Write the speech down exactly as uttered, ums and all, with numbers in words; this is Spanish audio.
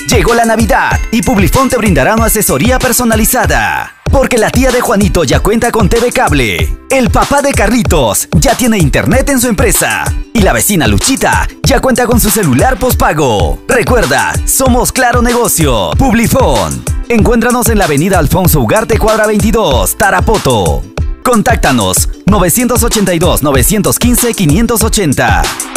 Llegó la Navidad y Publifón te brindará una asesoría personalizada. Porque la tía de Juanito ya cuenta con T V Cable. El papá de Carlitos ya tiene internet en su empresa. Y la vecina Luchita ya cuenta con su celular postpago. Recuerda, somos Claro Negocio. Publifón. Encuéntranos en la avenida Alfonso Ugarte, cuadra veintidós, Tarapoto. Contáctanos nueve ocho dos, nueve uno cinco, cinco ochenta.